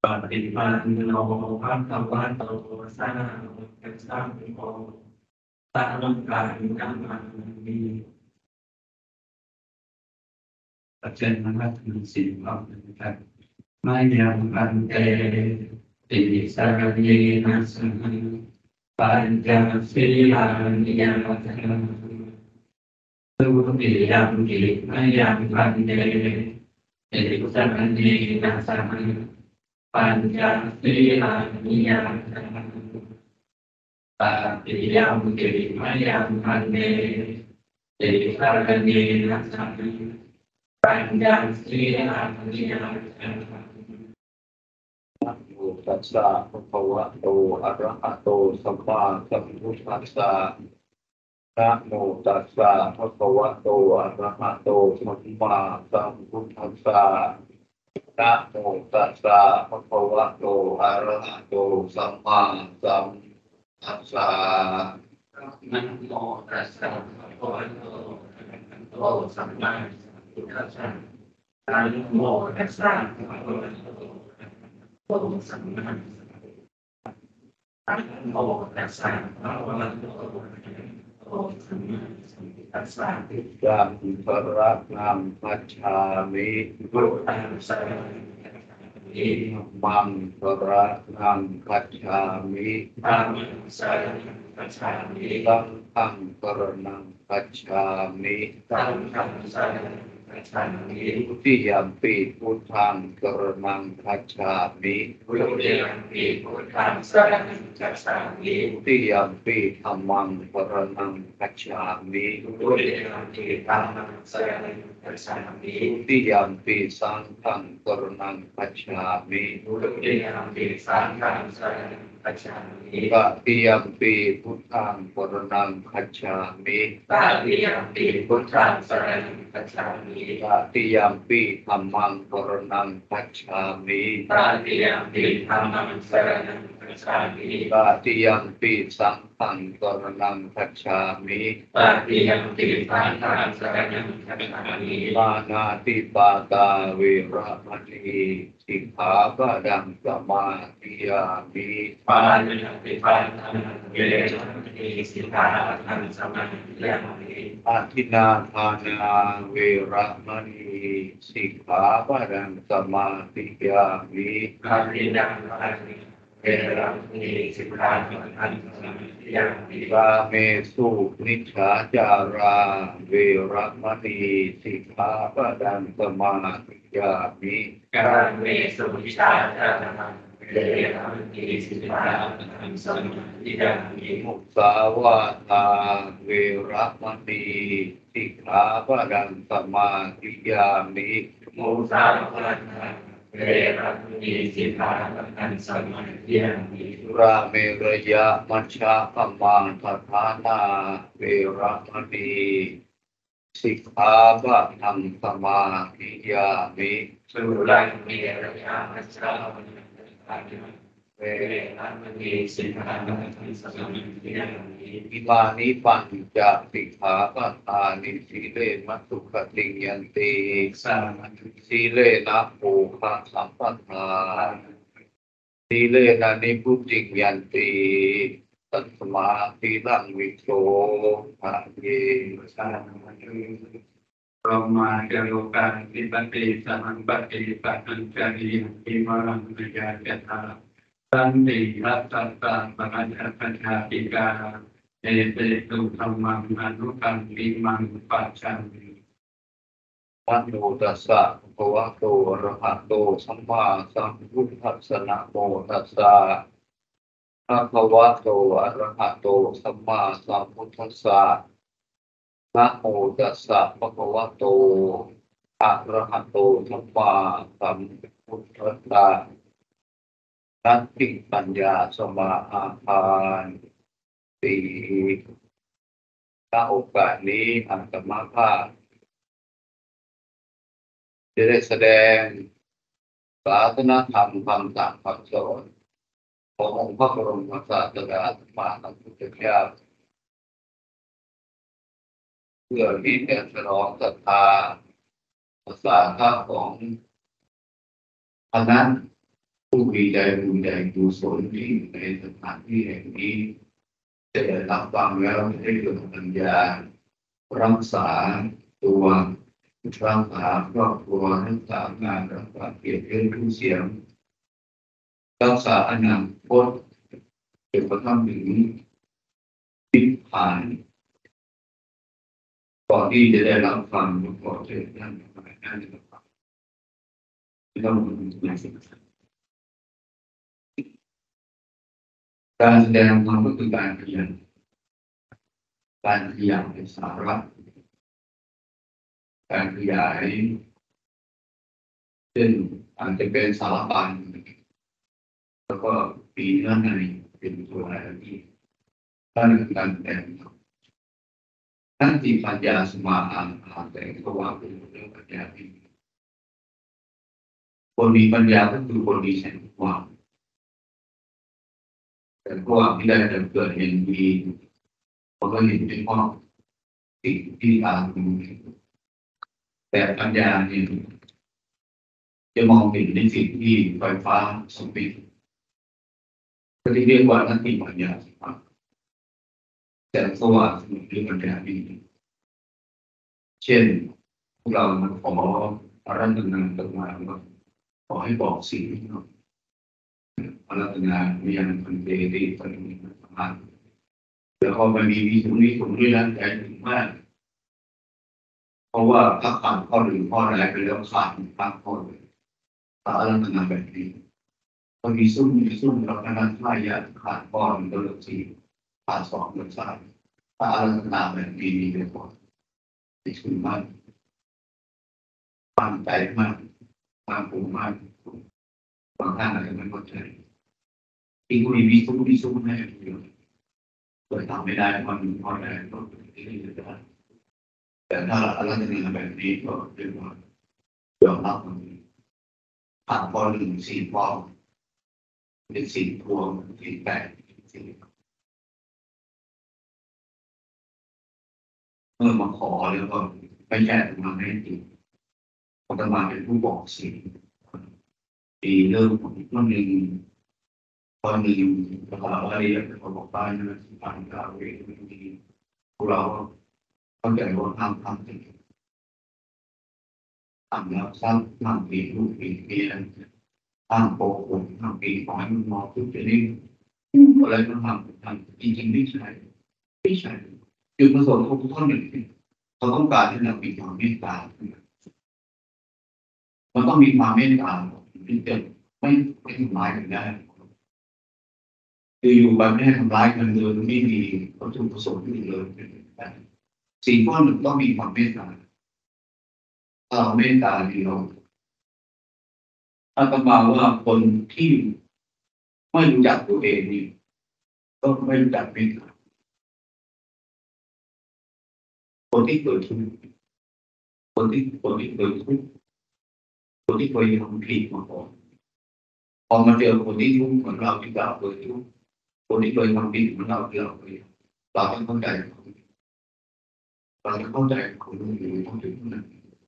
ฏิปันโนภะคะวะโตสาวกสังโฆสังฆังนัมมามิปัจเจกนะครับถึงสี่รอบนะครับไม่ยังอันเตติสารณีนัสสังปัญจศีลานิยมัตถังตุติยัมปิไม่ยังอันเตติสารณีนัสสังปัญจศีลานิยมัตถังตติยัมปิไม่ยังอันเตติสารณีนัสสังปัญจศีลานิยมัตถังนะโมตัสสะภะคะวะโตอะระหะโตสัมมาสัมพุทธัสสะนะโมตัสสะภะคะวะโตอะระหะโตสัมมาสัมพุทธัสสะนะโมตัสสะภะคะวะโตอะระหะโตสัมมาสัมพุทธัสสะนะโมตัสสะภะคะวะโตอะระหะโตสัมมาสัมพุทธัสสะนะโมตัสสะภะคะวะโตโตสัมมาสัมพุทธัสสะนะโมตัสสะภะคะวะโตโตสัมมาสัมพุทธัสสะยัมปะระนังคัจฉามิพุทธังสรณังคัจฉามิมังปะระนังคัจฉามิธัมมังสรณังคัจฉามิสังฆังปะระนังคัจฉามิสังฆังสรณังคัจฉามิทุติยัมปิพุทธังปะระนังคัจฉามิทุติยัมปิพุทธังสรณังคัจฉามิทุติยัมปิธัมมังปะระนังคัจฉามิทุติยัมปิธัมมังสรณังคัจฉามิทุติยัมปิสังฆังปะระนังคัจฉามิทุติยัมปิสังฆังสรณังคัจฉามิตติยัมปิพุทธังปะระนังคัจฉามิตติยัมปิพุทธังสรณังคัจฉามิตติยัมปิธัมมังปะระนังคัจฉามิตติยัมปิธัมมังสรณังคัจฉามิตติยัมปิสังฆังปะระนังคัจฉามิตติยัมปิสังฆังสรณังคัจฉามิมานาติปาตาเวระมณีสิกขาปะดังสมาธิยามิปาณิติปานังเวรมณีสิกขาปะทังสมาธิยามิอาทินาทานาเวระมณีสิกขาปะดังสมาธิยามิอาทินังปานิเวรมณีสิกขาปะทังสมาธิยามิกาเมสุนิจฉาจาราเวระมณีสิกขาปะดังสมาธิยามิการเมสุวิชาจาระเวรมณีสิกขาปะทังสมาธิยามิมุสาวาทาเวระมณีสิกขาปะดังสมาธิยามิมุสาวาทาเวรมณีสิกขาปะทังสมาธิยามิราเมรยะมัชฌะปมาทฐานาเวระมณีสิกขาปะทังสมาธิยามิสุรังเมรยามัจจาวันตังเวรมณีสิกขาปะทังสมาธิยามิอิมานิปัญจสิกขาปะทานิสีเลมัสสุขติยันติสามัญสีเลนะโภคะสัมปทาสีเลนะนิพุติยันติตัสมาสีลังวิโสภะเยสามัญโรมาเกโลกาติปติสัมปติปัจจาริอิมารังวิญญาณตาสันติรัตตาปะญะปัญญาติกาเอเตตุธัมมังอนุตังติมังปัจจังนะโมตัสสะภะคะวะโตอะระหะโตสัมมาสัมพุทธัสสะนะโมตัสสะภะคะวะโตอะระหะโตสัมมาสัมพุทธัสสะนะโมตัสสะภะคะวะโตอะระหะโตสัมมาสัมพุทธัสสะนัตติปัญญาสมาอาภานติณโอกาสนี้อาตมาภาพจะได้แสดงศาสนธรรมคำสั่งคำสอนขององค์พระบรมศาสดาสัมมาสัมพุทธเจ้าเพื่อที่จะฉลองศรัทธาภาษาข้าของคณะผู้มีใจบุญใจกุศลที่อยู่ในสถานที่แห่งนี้จะได้รับฟังแล้วจะได้เกิดปัญญารักษาตัวรักษาครอบครัวรักษางานรักษาเกียรติยศชื่อเสียงรักษาอนาคตจนกระทั่งถึงนิพพานก่อนที่จะได้รับฟังก่อนที่จะได้รับฟังต้องการแสดงธรรมก็คือการขยันในสาระการขยายเช่นอาจจะเป็นสารพันแล้วก็ปีเนื้อในเป็นตัวอะไรที่ถ้าเรื่องการแต่งทั้งที่ปัญญาสมาอ่านแต่งก็ว่าเป็นเรื่องปัญญาที่คนมีปัญญาก็คือคนมีแสงสว่างแต่สว่างที่ได้เกิดเห็นดีเขาก็เห็นเป็นข้อสิ่งที่ตามแต่ปัญญาเนี่ยจะมองเห็นในสิ่งที่ไฟฟ้าสมปิดก็ที่เรียกว่านัตติปัญญาแสงสว่างสมุทรปัญญาดีเช่นพวกเราขออารัธนาตมาขอให้บอกสิ่งที่เราอารัธนาเรียนพันเตติปัญญาสมาแล้วก็มันมีวิสุทธิด้วยนะใจถึงมากเพราะว่าถ้าขาดข้อหนึ่งข้อใดไปแล้วขาดทั้งข้อเลยถ้าอารัธนาแบบนี้พอมีซุ่มเราขนาดท่ายาขาดข้อหนึ่งก็เหลือสี่ขาดสองเหลือสามถ้าอารัธนาแบบนี้มีเป็นข้อที่สุดมากตั้งใจมากมากผมมากบางท่านอาจจะไม่เข้าใจที่คุยวิสุทธิให้เยอะเกิดทำไม่ได้ความหนึ่งข้อใดก็ที่นี่จะได้แต่ถ้าอารัธนาแบบนี้ก็เรียกว่ายอมรับมันผ่านข้อหนึ่งสี่ข้อเป็นสี่พวงสี่แปดเมื่อมาขอแล้วก็ไม่แย่มาให้จริงอาตมาเป็นผู้บอกสิ่งปีเริ่มของข้อหนึ่งภาษาอะไรเขาบอกได้นะผ่านการเรียนดีพวกเราเข้าใจว่าทำจริงทำแล้วสร้างทำปีลูกปีเมียทำโปรโมททำปีขอให้มันมองทุกจะได้อะไรก็ทำจริงไม่ใช่จุดประสงค์ของข้อหนึ่งเขาต้องการให้เรามีความเมตตามันต้องมีความเมตตาที่จะไม่ทำร้ายกันได้คืออยู่แบบไม่ให้ทำร้ายกันเลยไม่มีวัตถุประสงค์อื่นเลยสิ่งข้อหนึ่งต้องมีความเมตตาถ้าเราเมตตาดีเราอาตมาว่าคนที่ไม่รู้จักตัวเองนี่ก็ไม่รู้จักเมตตาคนที่เกิดทุกข์คนที่เกิดทุกข์คนที่เคยทำผิดมาก่อนพอมาเจอคนที่ทุกข์เหมือนเราที่เราเคยทุกข์คนที่เคยทำผิดเหมือนเราที่เราเคยเราต้องเข้าใจเราต้องเข้าใจคนอื่นต้องถึงนั้น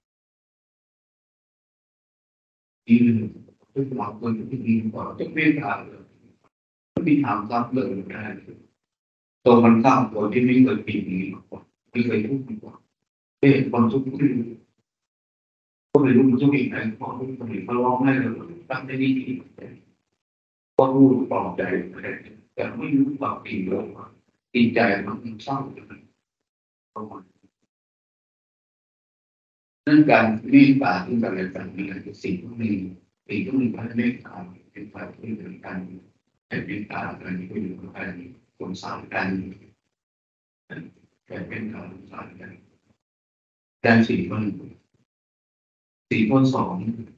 ที่ทุกเราคนที่ดีกว่าจะไม่ขาดเลยไม่มีทางรับเลยได้ตัวมันข้ามตัวที่ไม่เคยผิดนี้ไม่เคยทุกข์กว่าเป็นความทุกข์ที่ก็ไม่รู้มันทุกข์อีกไหนพอทุกข์คนอื่นเขาร้องให้เราตั้งใจดีก็รู้ปลอบใจแต่ไม่รู้ความจริงเลยจิตใจมันเศร้านั่นการเมตตาที่กันและกันนี่แหละคือสิ่งที่มีการเมตตาเป็นฝ่ายที่เหมือนกันแต่เมตตากันก็อยู่กับกันสงสารกันแต่เป็นการสงสารกันแต่สี่ข้อสอง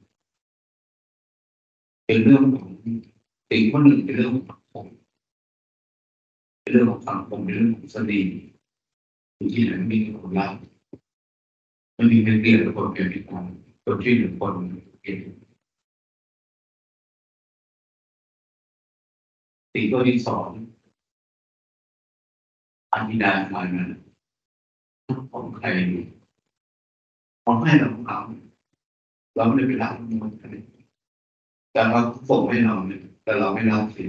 เป็นเรื่องของสี่ข้อหนึ่งเป็นเรื่องของสังคมเป็นเรื่องของสังคมเป็นเรื่องของสติอยู่ที่ไหนมีคนรักมันมีเป็นเรื่องคนเปลี่ยนแปลงคนที่หนึ่งคนเปลี่ยนสี่ข้อที่สองอันที่ได้มานั้นของใครของให้เราไม่ได้ไปรักมันแต่เราส่งให้เราเนี่ยแต่เราไม่รับสิ่ง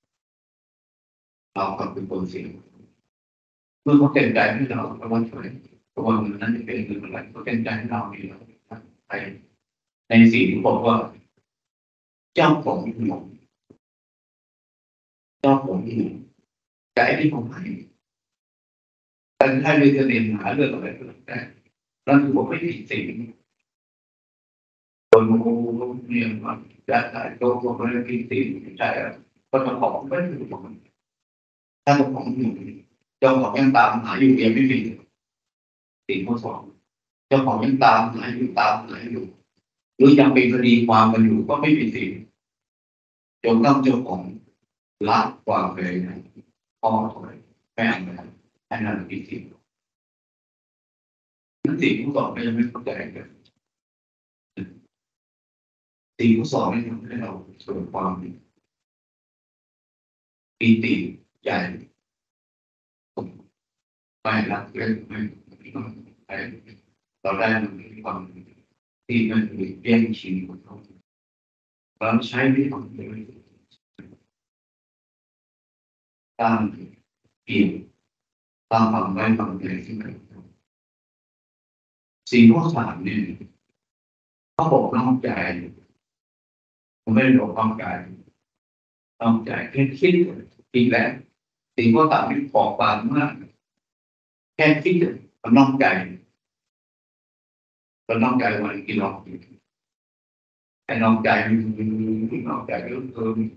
เราก็เป็นคนสิ่งเมื่อเขาเต็มใจให้เราเพราะว่าช่วยตัวเงินนั้นจะเป็นเงินอะไรเขาเต็มใจให้เรามีเราไปในสิ่งที่บอกว่าเจ้าของหมดเจ้าของหมดใจที่ผมให้แต่ถ้าเรื่องเรียนหาเรื่องอะไรก็แล้วแต่นั่นคือผมไม่ได้สิ่งคนเนี่ยมันจะได้ตัวผมไม่ได้สิ่งใจก็จะของไม่ได้ผมถ้าเจ้าของอยู่เจ้าของยังตามหาอยู่ยังไม่มีสิ่งข้อสองเจ้าของยังตามหาอยู่หรือยังเป็นคดีความกันอยู่ก็ไม่มีสิ่งจนต้องเจ้าของละความเลยนะพ่อถอยแม่เลยอันนั้นเป็นสิ่งนั้นสิ่งข้อสองก็ยังไม่เข้าใจกันสิ่งข้อสองนี่ทำให้เราเกิดความปีติใหญ่ไม่รักเล่นไม่เราได้มีความที่มันแย่งชิงของเขาเราใช้ไม่ของเลยตามเปลี่ยนตามความไว้วางใจที่มันสิ่งข้อสามเนี่ยเขาบอกน้องใจผมไม่ได้บอกน้องใจน้องใจแค่คิดอีกแล้วสิ่งข้อสามนี่ขอบความมากแค่คิดกับน้องใจกับน้องใจวันกินน้องแต่น้องใจน้องใจเรื่องเกิน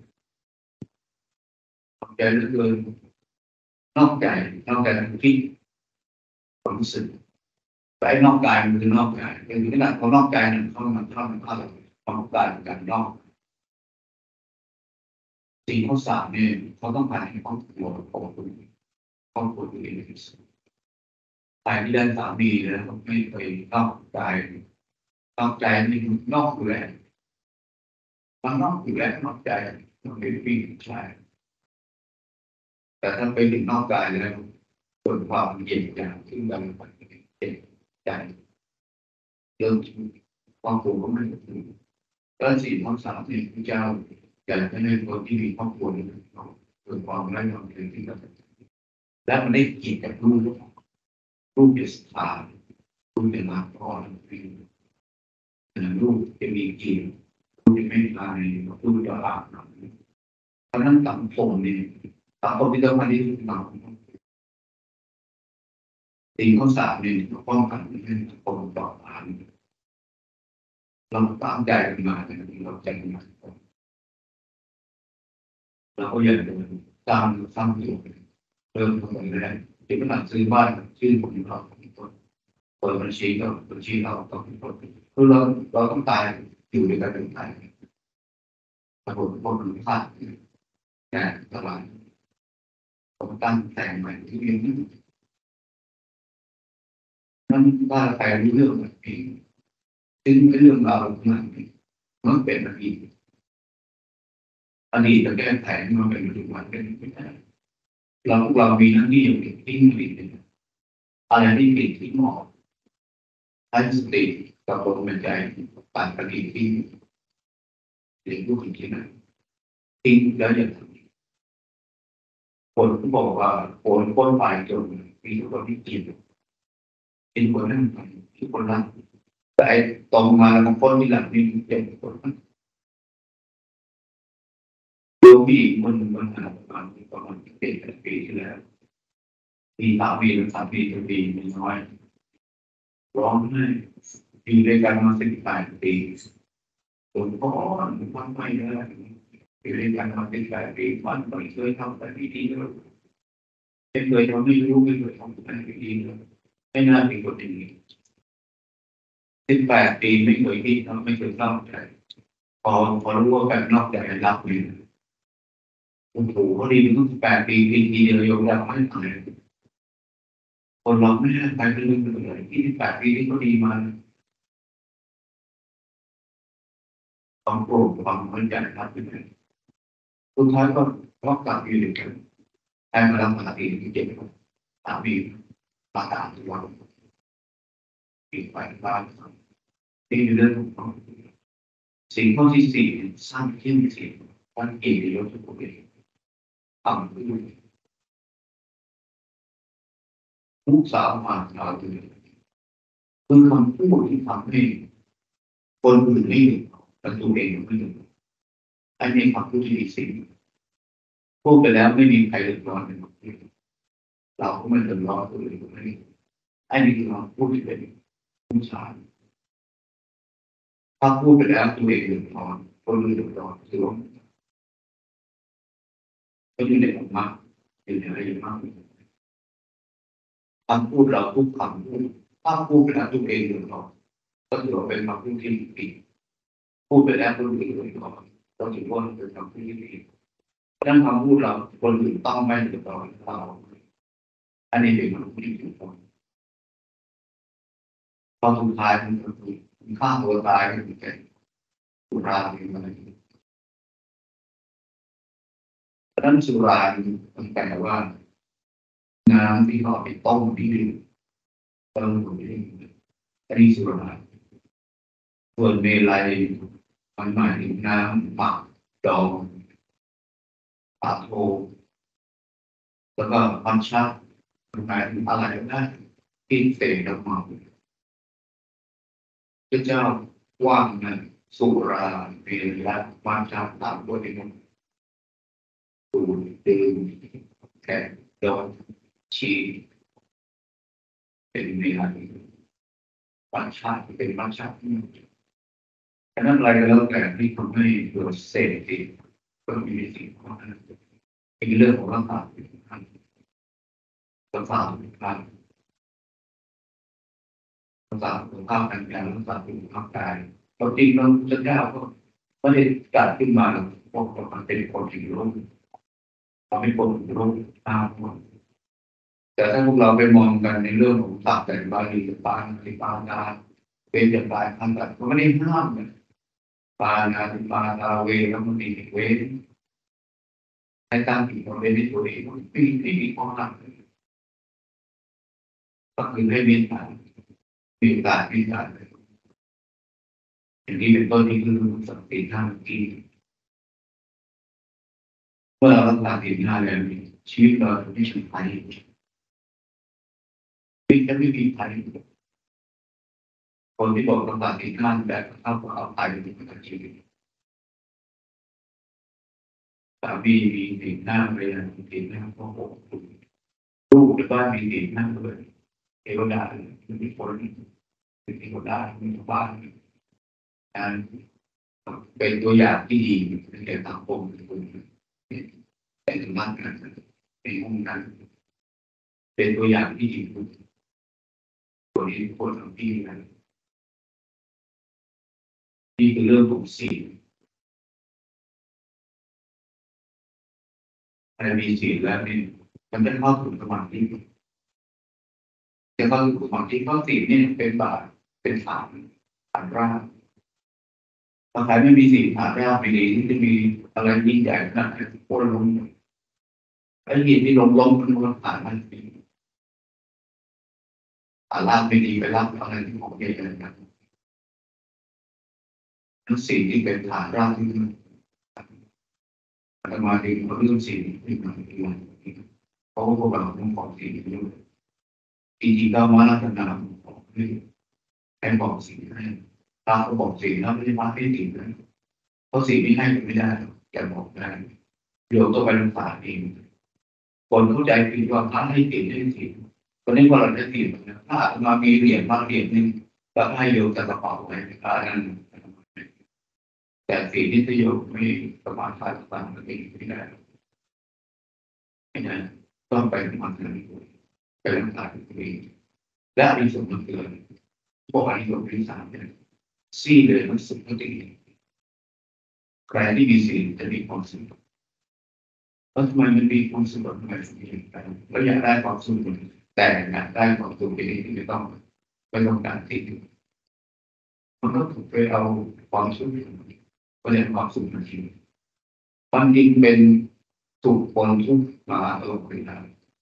น้องใจเรื่องเกินนอกใจคิดความรู้สึกแต่นอกกายมันคือนอกกายเป็นขนาดเขานอกใจนั้นเขามันเข้าความกายเป็นการนอกสิ่งข้อสามเนี่ยเขาต้องการให้ครอบครัวของคุณครอบครัวตัวเองเป็นสุขตายที่ได้สามีแล้วไม่เคยนอกกายนอกใจนี่นอกอยู่แล้วมันนอกอยู่แล้วนอกใจมันเป็นผู้หญิงชายแต่ถ้าไปถึงนอกกายแล้วส่วนความเย็นใจซึ่งมันเย็นใจเริ่มความโกรธก็ไม่ถึงแล้วสี่ข้อสามเนี่ยพระเจ้าอยากให้คนที่มีครอบครัวเกิดความไร้ความเป็นที่กับและมันได้เกี่ยวกับลูกจะสถานลูกจะรักพ่อลูกจะมีเกียรติลูกจะไม่ตายลูกจะรักเพราะนั้นสังคมเนี่ยสังคมที่ต้องมาที่เราสิ่งข้อสามเนี่ยป้องกันให้คนต่อต้านเราตามใจกันมาเราใจกันมาเราก็อยากจะตามอยู่เริ่มต้นแรกที่ขนาดซื้อบ้านชื่อผมเราเปิดบัญชีก็บัญชีเราต้องคือเราต้องตายอยู่ด้วยกันถึงตายปรากฏว่ามันพลาดแต่ตลาดผมตั้งแต่งใหม่ที่เรียนนั้นว่าใครรู้เรื่องแบบนี้ซึ่งเรื่องราวมันเป็นอดีตจะแก้ไขมันเป็นปัจจุบันเป็นไม่ได้เรามีหน้าที่อย่างที่ผิดอะไรที่ผิดที่เหมาะใช้สติกับลมหายใจปั่นปฏิทินเรียนรู้สิ่งที่นั้นทิ้งแล้วอย่าทำคนก็บอกว่าคนฝ่ายจนมีทุกคนที่กินเป็นคนนั่งที่คนรักแต่ตรงมาบางคนที่หลังนี่เป็นคนดูมีมันหาประมาณเป็นปีที่แล้วมีสามีตัวดีมีน้อยร้องไห้อยู่ด้วยกันมา18 ปีคนพ่อมันไม่ได้อยู่ด้วยกันมา18 ปีมันไม่เคยทำอะไรดีเลยไม่เคยทำไม่รู้ไม่เคยทำอะไรดีเลยไม่น่าเป็นคนอย่างนี้18 ปีไม่เคยคิดไม่เคยนอกใจพอรู้ว่าแบบนอกใจรับเลยโอ้โหพอดีมันต้อง18 ปีทีเดียวยอมรับไม่ได้คนเราไม่ได้ไปเป็นเรื่องเลย28 ปีที่เขาดีมาความโกรธความมั่นใจรับไปเลยสุดท้ายก็รักกลับอยู่ด้วยกันให้มาทำปฏิทินเจ็บสามีมาตามทุกวันปีไปบ้านที่เรื่องของสิ่งข้อที่สี่สร้างขึ้นสิ่งวันเอกยศทุกคนเองต่ำขึ้นทุกสาวมาเราคือคำพูดที่ทำให้คนอื่นไม่หยุดแต่ตัวเองไม่หยุดอันนี้คำพูดที่ดีสิ่งพูดไปแล้วไม่มีใครเดือดร้อนเลยเราก็ไม่เดือดร้อนตัวเองไม่อันนี้คือเราพูดที่เป็นผู้ชายถ้าพูดไปแล้วตัวเองเดือดร้อนคนอื่นเดือดร้อนถือว่าก็อยู่ในธรรมะอยู่ในอะไรมากคำพูดเราทุกคำพูดถ้าพูดไปแล้วตัวเองเดือดร้อนก็ถือว่าเป็นคำพูดที่ผิดพูดไปแล้วคนอื่นเดือดร้อนเราถือว่าเป็นคำพูดที่ผิดเพราะฉะนั้นคำพูดเราคนอื่นต้องไม่เดือดร้อนเราอันนี้เป็นคำพูดที่ถูกต้องพอสุดท้ายมันคือฆ่าตัวตายก็คือเป็นสุราเป็นอะไรเพราะฉะนั้นสุรามันแปลว่าน้ำที่เขาไปต้มที่ดื่มเติมลงไปอันนี้สุราส่วนเมลัยมันหมายถึงน้ำหมักดองปาโทแล้วก็พันชามันหมายถึงอะไรก็ได้ที่เสกน้ำมันพระเจ้าว่างนั้นสุราเมลัยพันชาตามบทนี้สูดดื่มแก่ดองชีเป็นเมลัยพันชาเป็นพันชาฉะนั้นอะไรก็แล้วแต่ที่ทำให้เกิดเสพติดก็มีสิ่งของนั้นเป็นเรื่องของร่างกายประสาทการสุขภาพทางกายประสาทสุขภาพกายเราจริงเราจะก้าวก็ไม่ได้การขึ้นมาเพราะมันเป็นคนที่รู้เราไม่คนรู้ตามแต่ถ้าพวกเราไปมองกันในเรื่องของศัพท์แต่บาลีปานาเป็นอย่างไรทำแบบก็ไม่ได้ห้ามนะปานาติปาตาเวแล้วมันมีเวให้ตั้งผิดเราเป็นในตัวเองไม่มีข้อห้ามก็คือให้มีการอย่างนี้เป็นต้นที่คือสติท่าที่เมื่อเรารักษาศีลห้าแล้วชีวิตเราจะไม่ใช่ภัยจะไม่มีภัยคนที่บอกรักษาศีลห้าแบบเข้ากับเอาภัยในชีวิตสามีมีศีลห้าภรรยามีศีลห้าก็หกลูกในบ้านมีศีลห้าด้วยเทวดามีคนเป็นเทวดามีชาวบ้านการเป็นตัวอย่างที่ดีในสังคมเป็นสมบัติกันเป็นองค์การเป็นตัวอย่างที่ดีตัวนี้คนทำที่นั้นนี่คือเรื่องของศีลอะไรมีศีลแล้วเนี่ยมันจะเข้าถึงสมาธิจะเข้าถึงสมาธิเพราะศีลเนี่ยเป็นบาตเป็นฐานรากถ้าใครไม่มีศีลฐานรากไม่ดีที่จะมีอะไรยิ่งใหญ่ขนาดนั้นโค่นล้มไอ้หินที่ล้มมันล้มฐานมันฐานรากไม่ดีไปรับอะไรที่ของใหญ่ๆนั้นทั้งสิ่งที่เป็นฐานรากที่อาตมาเองก็เรื่องสิ่งที่มันเป็นเพราะว่าพวกเราต้องบอกสิ่งนี้ด้วยจริงๆก็มาลักษณะของให้บอกสิ่งให้ตาก็บอกสิ่งแล้วไม่ได้มาให้สิ่งนั้นเพราะสิ่งที่ให้ไม่ได้แกบอกได้เดี๋ยวต้องไปรักษาเองคนเข้าใจผิดว่าพระให้สิ่งให้สิ่งคนนี้ว่าเราจะสิ่งนะถ้ามามีเหรียญมาเหรียญนึงแล้วให้โยมจะกระเป๋าไว้พระนั้นแต่สิ่งที่จะโยมไม่ประมาณ5 สตางค์ก็ไม่ได้ต้องไปทำงานไปรักษาตัวเองและอริสงฆ์มันเกิดพวกอริสงฆ์ที่3เนี่ยซี่เลยมันสุขก็ดีใครที่มีศีลจะมีความสุขแล้วทำไมมันมีความสุขทำไมถึงมีกันแล้วอยากได้ความสุขแต่อยากได้ความสุขที่ไม่ต้องการที่มันก็ถูกไปเอาความสุขก็เรียกความสุขมาทิ้งความจริงเป็นสุขผลทุกข์มาไปได้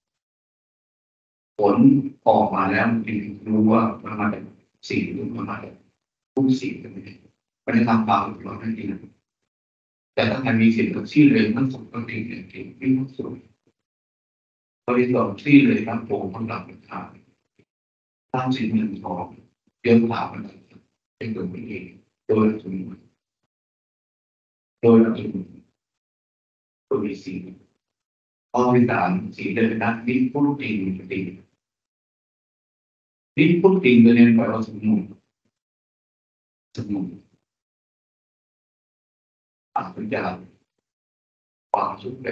ผลออกมาแล้วจริงรู้ว่ามันมาจากสิ่งหรือมันมาจากทุกสิ่งกันมันจะทำความร้อนนั่นเองแต่ถ้าใครมีสิ่งที่เลยมันสุขก็ติดอย่างเก่งไม่ต้องสุขบริสุทธิ์ที่เลยทั้งโปร่งทั้งหลับทั้งขาดตั้งสิ่งหนึ่งของเรื่องราวมันเป็นตัวเองโดยอัตโนมัติตัวมีสิ่งข้อที่สามสิ่งเดินนักนิพุทธิงตินิพุทธิงตัวนี้แปลว่าสมุนอัตยาความสุขเป็น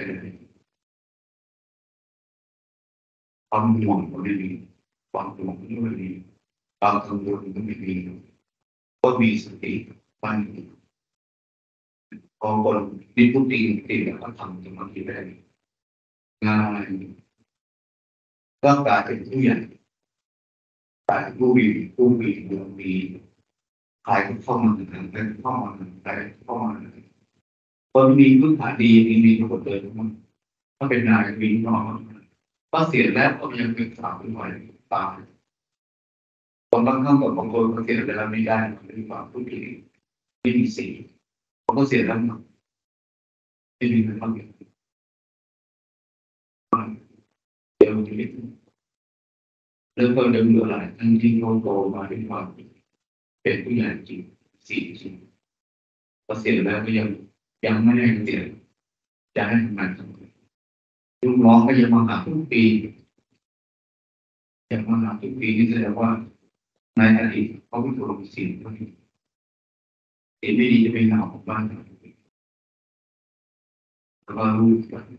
ความห่วงก็ไม่มีความห่วงก็ไม่มีความกังวลก็ไม่มีก็มีสติตั้งอยู่พอคนนิพุทธิงติแล้วก็ทำสมาธิได้ง่ายก็กลายเป็นผู้ใหญ่กลายเป็นผู้มีดวงดีใครก็เข้ามาใครเข้ามาคนมีพื้นฐานดีมีระบบเลยมันถ้าเป็นนายมีน้องก็เสียแล้วก็ยังเป็นสาวเป็นวัยตายคนบางครั้งกับบางคนก็เสียแล้วไม่ได้หรือว่าผู้ที่ไม่มีสีเขาก็เสียแล้วไม่มีเงินบ้างเดี๋ยวชีวิตเริ่มต้นเดิมเมื่อไหร่ทั้งที่โตมาด้วยความเป็นผู้ใหญ่จริงสี่จริงพอเสียแล้วก็ยังไม่ได้เสียจะให้ทำงานลูกน้องก็ยังมาหาทุกปียังมาหาทุกปีนี่แสดงว่าในอดีตเขาไม่ถูกสิ่งไม่ดีจะเป็นหนาวของบ้านแล้วก็ลูกหลาน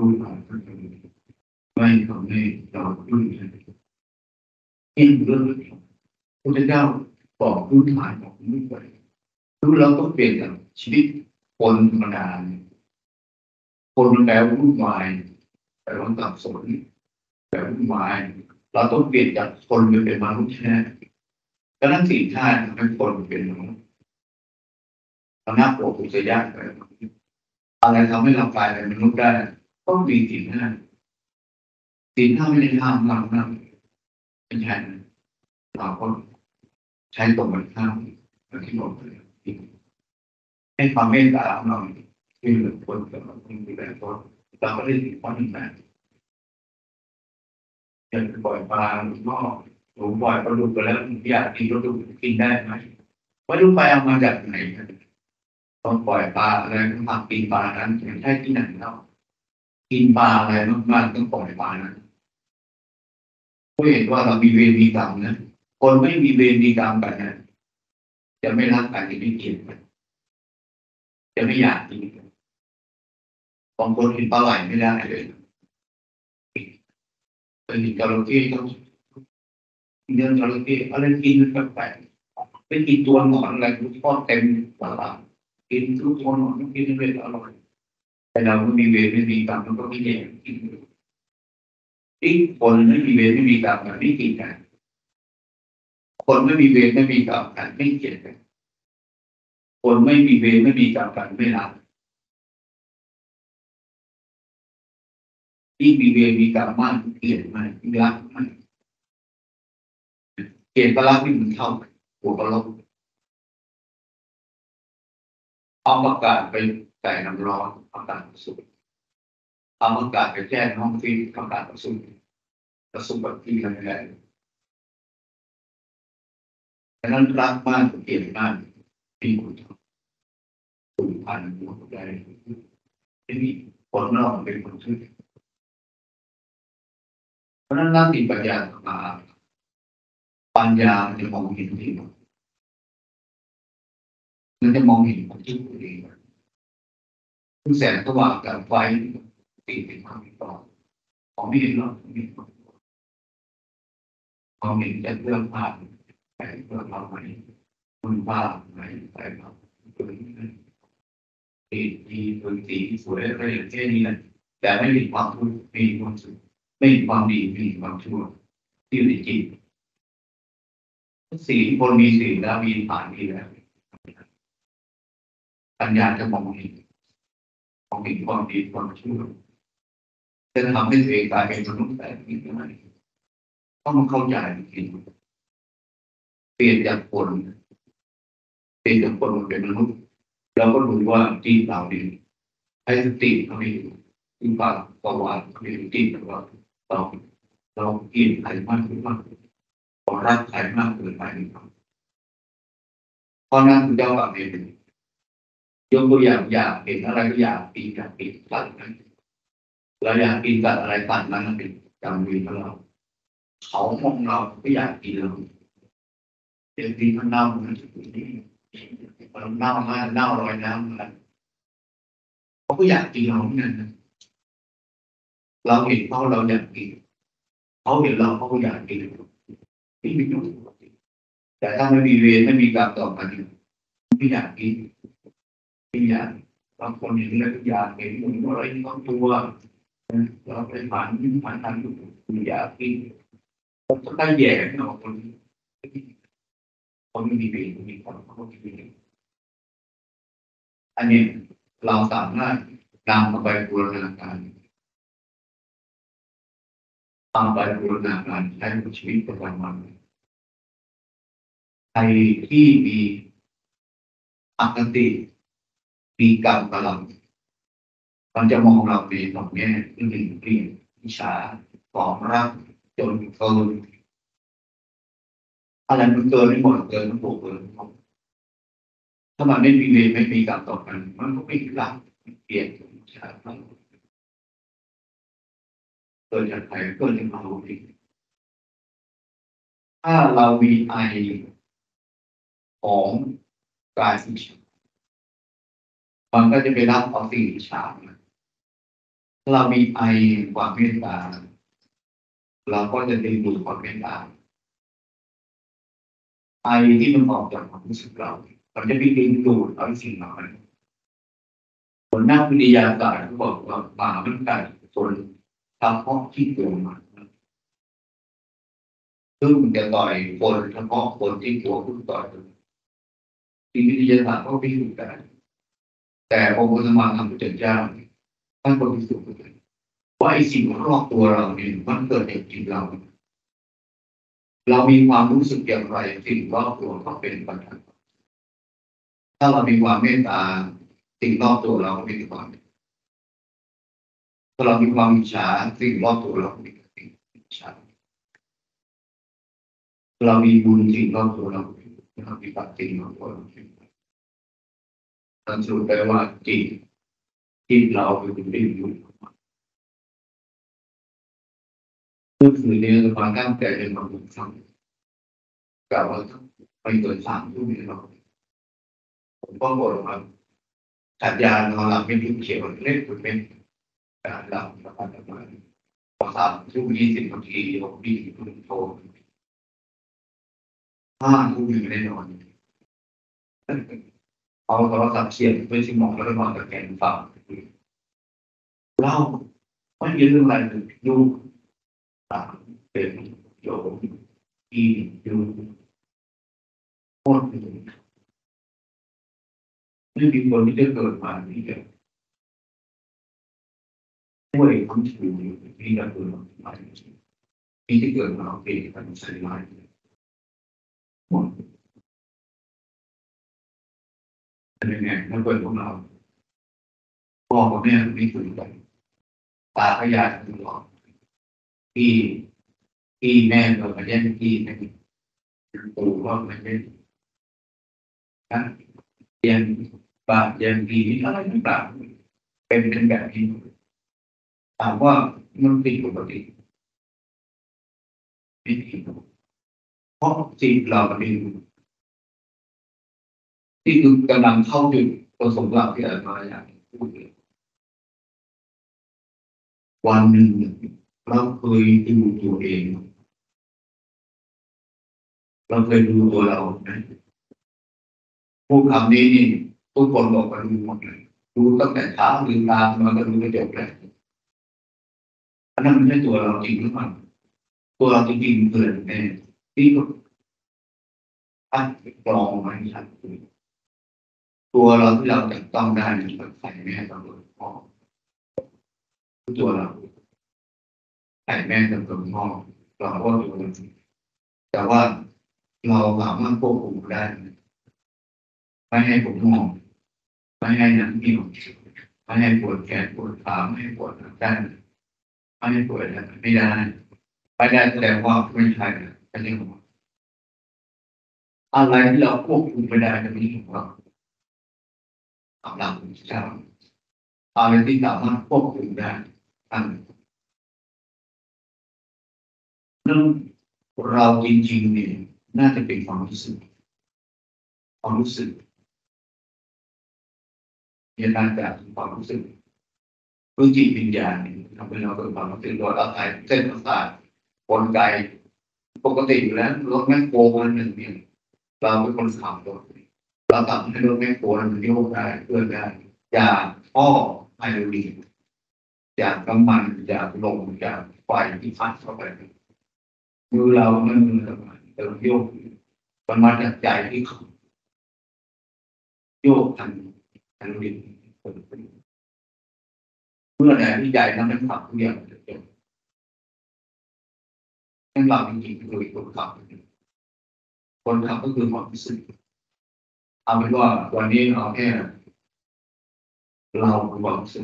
ไม่ทำให้เรายุ่งยิ่งเรื่องพระเจ้าบอกพื้นฐานของมนุษย์ไปรู้แล้วต้องเปลี่ยนจากชีวิตคนธรรมดาคนมันแปลว่าวุ่นวายแปลว่าสับสนแปลว่าวุ่นวายเราต้องเปลี่ยนจากคนเป็นมนุษย์แท้ดังนั้นสิ่งที่ทำให้คนเป็นมนุษย์นักโลกุตยะอะไรทำให้เรากลายเป็นมนุษย์ได้ต้องมีสิ่งนั้นไม่ได้ห้ามเรานะเป็นแทนเราก็ใช้ตรงกันข้ามอย่างที่บอกเลยให้ความเมตตาของเราที่เหลือคนกับเราคนดูแลคนเราก็ได้สิ่งข้อหนึ่งนะอย่างปล่อยปลาหรือหนูปล่อยปลาดุกไปแล้วอยากกินปลาดุกกินได้ไหมว่าดูไปเอามาจากไหนต้องปล่อยปลาอะไรต้องมากินปลานั้นอย่างใช่ที่ไหนเนาะกินปลาอะไรมากๆต้องปล่อยปลานั้นก็เห็นว่าเรามีเวรมีกรรมนะคนไม่มีเวรมีกรรมกันนะจะไม่รักกันจะไม่เกลียดกันจะไม่อยากกินกันบางคนกินปลาไหลไม่ได้เลยเป็นจระเข้ต้องเนื้อจระเข้อะไรกินแปลกๆไม่กินตัวหนอนอะไรทอดเต็มตลาดกินทุกตัวหนอนต้องกินเรื่อยๆอร่อยแต่เราไม่มีเวรไม่มีกรรมมันก็ไม่แย่กินอีกคนไม่มีเวรไม่มีกรรมกันไม่กินกันคนไม่มีเวรไม่มีกรรมกันไม่เกลียดกันคนไม่มีเวรไม่มีกรรมกันไม่รักที่มีเวรมีกรรมมากเกลียดมากรักมากเกลียดกับรักนี่มันเท่ากันหัวกับลบเอาอากาศไปใส่น้ำร้อนอากาศสุกเอาอากาศไปแช่ห้องฟิตอากาศสุกแบบที่แรงๆดังนั้นรักมากเกลียดมากมีคุณพันหัวใจที่นี่คนนอกเป็นคนชื่อเพราะนั้นนักติปัญญามาปัญญาจะมองเห็นที่มันจะมองเห็นคนที่ตัวเองคือแสงสว่างกับไฟตีเป็นความต่อของไม่เห็นหรอกมองเห็นจะเรื่องภาพแต่เรื่องเราไหมคุณภาพไหมแต่เราตัวนี้ดีตัวสีสวยอะไรอย่างเช่นนี้นะแต่ไม่มีความทุกข์ไม่มีความสุขไม่มีความดีไม่มีความชั่วที่อยู่ในจิตสี่คนมีสี่แล้วมีฐานมีแล้วปัญญาจะมองเห็นความดีความชั่วจะทำให้ตัวเองกลายเป็นมนุษย์แบบนี้ได้ต้องเข้าใจจริงเปลี่ยนจากคนเป็นทุกคนเป็นมนุษย์เราก็รู้ว่าที่เราเนี่ยให้สติเราไม่อยู่ที่ปากประวัติเขาไม่รู้ที่แต่ว่าเรากินไขมันหรือว่าเรารักไขมันเกินไปหรือเปล่าเพราะนั้นคุณเจ้าแบบนี้ยกตัวอย่างอยากเห็นอะไรก็อยากปีนอยากปีนตัดนั้นเราอยากปีนตัดอะไรตัดนั้นเป็นกรรมวีของเราเขามองเราก็อยากกินเราเดี๋ยวดีมันเน่ามันนี่มันเน่ามาเน่าลอยน้ำมันเขาก็อยากกินเราเหมือนกันเราเห็นเขาเราอยากกินเขาเห็นเราเขาก็อยากกินนี่เป็นเรื่องปกติแต่ถ้าไม่มีเวรไม่มีกรรมต่อกันไม่อยากกินไม่อยากบางคนเห็นอะไรทุกอย่างเห็นมันอะไรที่เขาตัวเราไปผ่านทางไม่อยากกินผมก็ได้แย่เนาะคนไม่มีเวรมีความเขาไม่มีเวรอันนี้เราสามารถนำมาไปบูรณาการตามไปบูรณาการใช้ชีวิตประจำวันใครที่มีอคติมีกรรมกับเรามันจะมองเราในตรงนี้หนึ่งเกลียดอิจฉาความรักจนเกินอะไรมันเกินไม่หมดเกินมันบวกเกินถ้ามันไม่มีเวรไม่มีกรรมต่อกันมันก็ไม่รักเกลียดอิจฉาเกิดจากใครเกิดจากเราเองถ้าเรามีไอของกายอิจฉามันก็จะไปรับเอาสิ่งอิจฉาถ้าเรามีไอความเมตตาเราก็จะดึงดูดความเมตตาไอที่มันออกจากความรู้สึกเรามันจะไปดึงดูดเอาสิ่งเหล่านั้นผลนักวิทยาศาสตร์เขาบอกว่าป่ามันกัดคนเฉพาะที่ตัวมันซึ่งจะต่อยคนเฉพาะคนที่ตัวผู้ต่อยที่วิทยาศาสตร์ก็พิสูจน์ได้แต่องค์พระสัมมาสัมพุทธเจ้าท่านก็พิสูจน์ได้ว่าไอ้สิ่งรอบตัวเราเนี่ยมันเกิดจากจิตเรามีความรู้สึกอย่างไรสิ่งรอบตัวก็เป็นปัญหาถ้าเรามีความเมตตาสิ่งรอบตัวเราก็มีความถ้าเรามีความอิจฉาสิ่งรอบตัวเราก็มีความอิจฉาเรามีบุญสิ่งรอบตัวเรามีปัจจัยรอบตัวเรานั่นสรุปแปลว่าจิตเราเป็นสิ่งที่อยู่พูดถึงเรื่องความตั้งใจเป็นความสำคัญกล่าวว่าไปเกิด3 ทุ่มเนี่ยเราผมก็บอกว่าสัญญาณนอนหลับไม่ถึงเขียวเล็กเป็นการหลับประมาณพอ3 ทุ่ม 20 นาทีผมดีคุณโทร5 ทุ่มยังไม่ได้นอนเอาโทรศัพท์เสียบไปที่หมอนแล้วก็นอนตะแคงฟังเล่าไม่มีเรื่องอะไรดูเป็นโยมอีดูโคตรไม่มีคนที่จะเกิดมาที่จะช่วยคนที่อยู่ที่จะเกิดมาที่เกิดมาเป็นการใช้ไม้หมดเป็นยังไงนั่นเป็นของเราพ่อกับแม่ไม่คุยกันตาพยาคือหลอกที่แม่เราไปแย่งที่นั่นปู่ก็ไม่ได้นะเรียนบาปยังดีอะไรต่างๆเป็นแบบนี้ถามว่ามันผิดปกติไม่ผิดเพราะจิตเราเองที่คือกำลังเข้าจุดประสงค์หลักที่อาจารย์อย่างพูดวันหนึ่งเราเคยดูตัวเองเราเคยดูตัวเราพูดคำนี้นี่ทุกคนบอกว่าดูหมดเลยดูตั้งแต่เช้าลืมตามันก็ดูไม่จบเลยอันนั้นไม่ใช่ตัวเราจริงหรือเปล่าตัวเราจริงๆเกิดในที่ก็ตั้งกรองมาให้ชัดตัวเราที่เราจับต้องได้มันใส่แม่ตำรวจพ่อตัวเราใส่แม่ตำรวจพ่อเราก็ตัวเราแต่ว่าเราสามารถควบคุมได้ไม่ให้ผมมองไม่ให้หนังเหี่ยวไม่ให้ปวดแขนปวดขาไม่ให้ปวดหลังด้านไม่ให้ปวดอะไรไม่ได้ไม่ได้แสดงว่าไม่ใช่เป็นเรื่องของอะไรที่เราควบคุมไม่ได้จะเป็นเรื่องของเราสำหรับพระเจ้าอะไรที่สามารถควบคุมได้ตั้งเรื่องเราจริงๆเนี่ยน่าจะเป็นความรู้สึกมีการจากความรู้สึกรู้จิตวิญญาณทำให้เราเกิดความรู้สึกโดยอาศัยเส้นประสาทกลไกปกติอยู่แล้วรถแมคโครวันหนึ่งเนี่ยเราเป็นคนขับรถเราทำให้รถแมคโครมันโยกได้เคลื่อนได้จากท่อไฮดรอลิกจากน้ำมันจากลมจากไฟที่พัดเข้าไปมือเราไม่มือเราโยกมันมาจากใจที่โยกทางไฮดรอลิกเมื่อใดที่ใจนั้นมันขับทุกอย่างจะจบนั่นเราจริงๆคือคนขับก็คือความรู้สึกเอาเป็นว่าวันนี้เราแค่เราคือความรู้สึก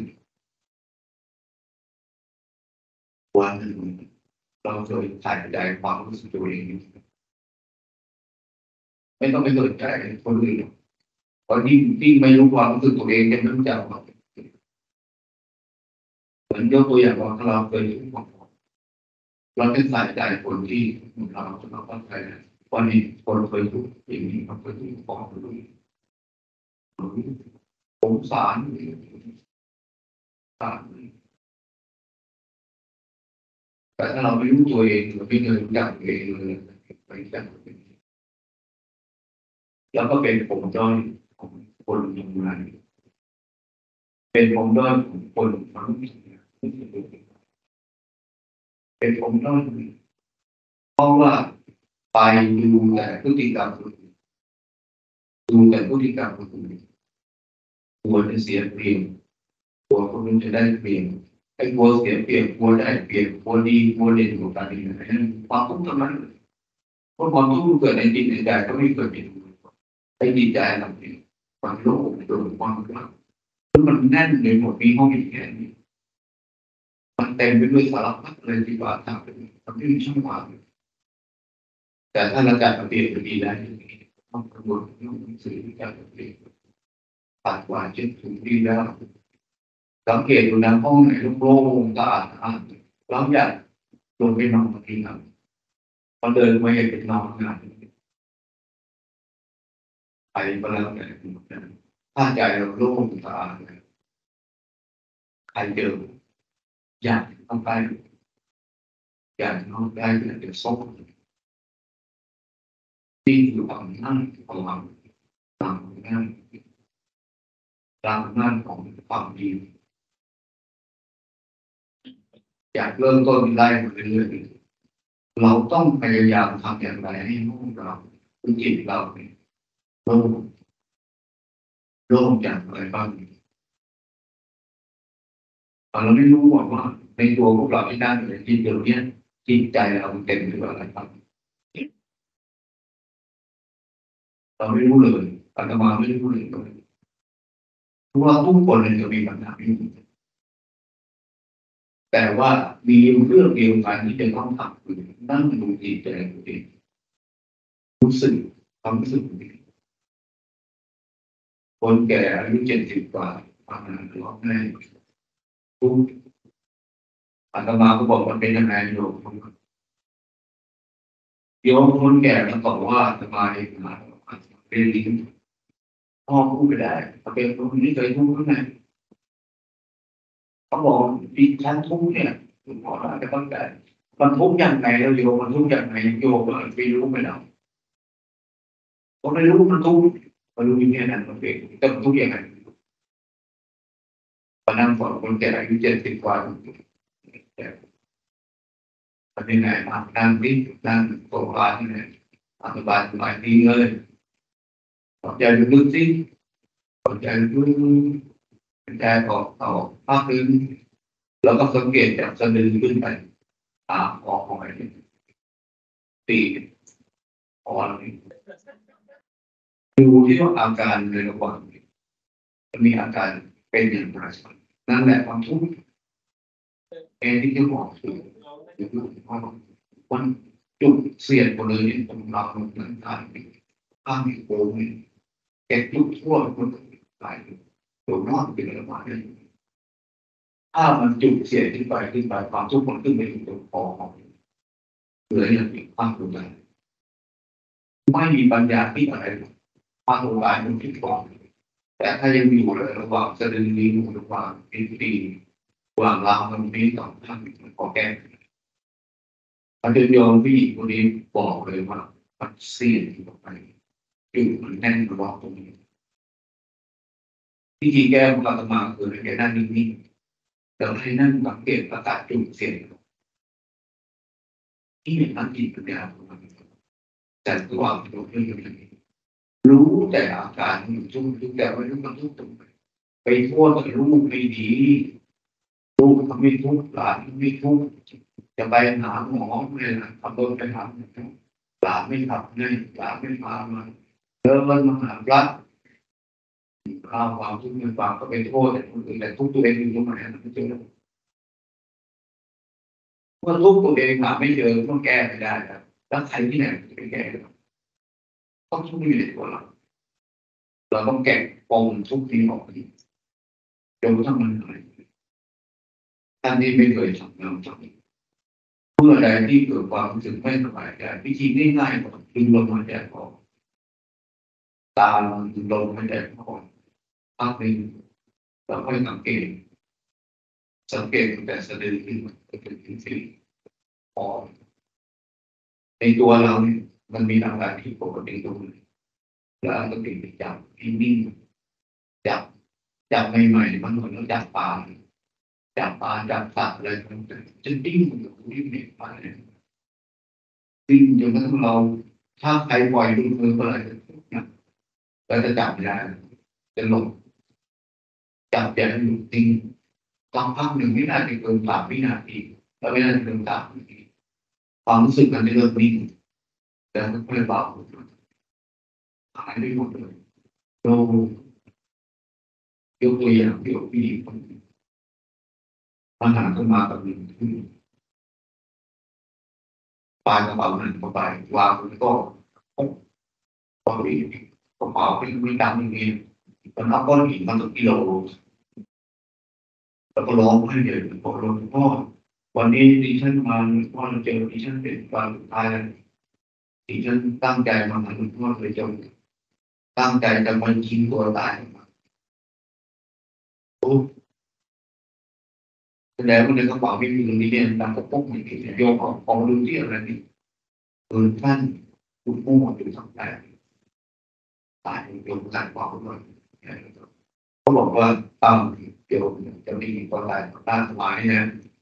วันหนึ่งเราเคยใส่ใจความรู้สึกตัวเองไม่ต้องไปสนใจคนอื่นเพราะยิ่งไม่รู้ความรู้สึกตัวเองจะไม่รู้จักเหมือนยกตัวอย่างว่าเราเคยเราเป็นใส่ใจคนที่เราจะมาเข้าใจวันนี้คนเคยทุกข์อย่างนี้เขาเคยทุกข์ของสงสารแต่ถ้าเราไม่รู้ตัวเองเราไม่เคยรู้จักตัวเองเลยไปจักแล้วก็เป็นผมด้อยของคนทำงานเป็นผมด้อยของคนฟังเป็นผมด้อยเพราะว่าไปดูแต่พฤติกรรมดูแต่พฤติกรรมคนอื่นกลัวจะเสียเปรียบกลัวคนอื่นจะได้เปรียบไอ้กลัวเสียเปรียบกลัวได้เปรียบกลัวดีกลัวเด่นกว่ากันอะไรนั้นความทุกข์ตรงนั้นเพราะความทุกข์เกิดในจิตในใจก็ไม่เกิดในไอ้จิตใจเราเนี่ยความโลภโกรธความรักมันแน่นในหมดนี้ห้องแค่นี้มันเต็มไปด้วยสารพัดเลยที่ว่าทำให้ช่องว่างแต่ถ้าเราจัดระเบียบดีได้ต้องกระบวนการสื่อการระเบียบปัดกวาดเช็ดถูดีแล้วสังเกตดูนะห้องไหนโล่งๆสะอาดเราอยากลงไปนอนทีครับพอเดินมาเห็นเป็นนอนงานไปมาแล้วแต่ถ้าใจเราโล่งสะอาดใครเจออยากต้องไปอยากนอนได้อยากจะซบที่อยู่ของนั่งของเราตามนั่งตามนั่งของความดีอยากเริ่มต้นได้หมดเรื่อยๆเราต้องพยายามทำอย่างไรให้ห้องเราจิตเราเนี่ยโล่งจากอะไรบ้างเราไม่รู้ว่าในตัวพวกเราที่นั่งอยู่จิตเดียวนี้จิตใจเราเต็มไปด้วยอะไรบ้างเราไม่รู้เลยอาตมาไม่รู้เลยเพราะว่าทุกคนเลยจะมีปัญหาอยู่แต่ว่ามีเรื่องเดียวกันที่จะต้องทำคือนั่งดูจิตใจตัวเองรู้สึกความรู้สึกคนแก่อายุ70 กว่าปัญหาร้องไห้ทุกอาตมาก็บอกมันเป็นยังไงโยมคนแก่มาบอกว่าอาตมาเองมาเป็นลิ้นพ่อพูดไม่ได้เป็นคนนี้เคยทุกข์ข้างในเขาบอกดิฉันทุกข์เนี่ยคุณพ่ออาจจะต้องการมันทุกข์อย่างไรแล้วโยมมันทุกข์อย่างไรโยมไม่รู้ไม่เราผมไม่รู้มันทุกข์มันรู้อย่างนี้นั่นมันเป็นแต่มันทุกข์ยังไงตอนนั้นก่อนคนแก่อายุ70 กว่าตอนนี้ไหนนั่งดิ้นนั่งโซฟาที่ไหนสบายดีเลยใจลึกๆสิใจลึกๆใจออกภาคลึกแล้วก็สังเกตจากสะดือขึ้นไปออกไปตีอ่อนดูที่ว่าอาการในระหว่างจะมีอาการเป็นอย่างไรนั่นแหละความทุกข์เองที่จะบอกคือมันจุดเสียดหมดเลยตรงเราหลังการข้างโค้งแกจุดทั่วมันตายตัวนอกเป็นระหว่างนี้ถ้ามันจุดเสียดขึ้นไปความทุกข์มันขึ้นไปถึงตรงคอของเหลืออย่างอีกข้างตรงนั้นไม่มีปัญญาที่อะไรความตรงกลางมันที่ก่อนแต่ถ้ายังมีอยู่ระหว่างสะดือนิ้วระหว่างนิ้วตีระหว่างราวมันมีสองข้างมันก็แก้อาจารย์โยมผู้หญิงคนนี้บอกเลยว่ามันเสี่ยงที่ออกไปอยู่มันแน่นระหว่างตรงนี้วิธีแก้ของอาตมาคือแกนั่งนิ่งๆแต่ให้นั่งสังเกตอากาศจุ่มเสียงที่เห็นนั่งจิตปัญญาของมันแต่ระหว่างตรงนี้รู้แต่อาการมันจุ่มแต่ไม่รู้มันทุกตรงไหนไปโทษว่าลูกไม่ดีลูกทำไม่ทุกข์หลานไม่ทุกข์จะไปหาหมอไม่นะขับรถไปหาหมอหลานไม่ขับเนี่ยหลานไม่พามาเดินมาหาพระข้าวความทุกข์มันฟังก็ไปโทษแต่คนอื่นแต่ทุกตัวเองอยู่ตรงไหนไม่เจอเมื่อทุกตัวเองหาไม่เจอต้องแก้ไม่ได้ครับแล้วใครที่ไหนจะไปแก้ต้องทุกข์อยู่ในตัวเราต้องแก้ปมทุกข์ที่ออกไปจนกระทั่งมันหายท่านที่ไม่เคยทำงานทำเมื่อใดที่เกิดความรู้สึกไม่สบายใจวิธีง่ายๆก็ดึงลมหายใจออกตามดึงลมหายใจออกพักหนึ่งเราค่อยสังเกตตั้งแต่สะดือขึ้นมาจนถึงศีรษะในตัวเราเนี่ยมันมีอาการที่ปกติตรงนี้แล้วก็ติดไปจับนิ่งๆจับใหม่ๆมันเหมือนเราจับปลาจับสัตว์อะไรมันจะดิ้นอยู่ดิ้นเนี่ยไปดิ้นจนกระทั่งเราถ้าใครปล่อยมือเมื่อไหร่เราจะจับไม่ได้จะหลงจับอย่างอยู่จริงตอนพักหนึ่งไม่น่าจะเกิน3 วินาทีแล้วไม่น่าจะเกิน3 วินาทีความรู้สึกมันจะเริ่มนิ่งแล้วก็ค่อยเบาหายไปหมดเลยเรายกตัวอย่างที่พี่คนปัญหาขึ้นมากับหนึ่งปลายกระเป๋าหนึ่งเข้าไปวางแล้วก็พอดีกระเป๋าเป็นมีดำอย่างนี้มันเอาก้อนหินมาสักกิโลแล้วก็ร้องให้เดือดบอกหลวงพ่อวันนี้ดิฉันมาพ่อเราเจอดิฉันเป็นวันสุดท้ายดิฉันตั้งใจมาหาหลวงพ่อเลยจนตั้งใจจะมายิงตัวตายโอ้แสดงว่าในกระเป๋าไม่มีเงินนี่เนี่ยตั้งกระปุกนี่โยมของดูที่อะไรนี่ท่านคุณมั่วอยู่ทั้งแต่ตายโยมการบอกด้วยเขาบอกว่าตั้งเดี๋ยวจะมีตัวตายตั้งหมายเนี่ย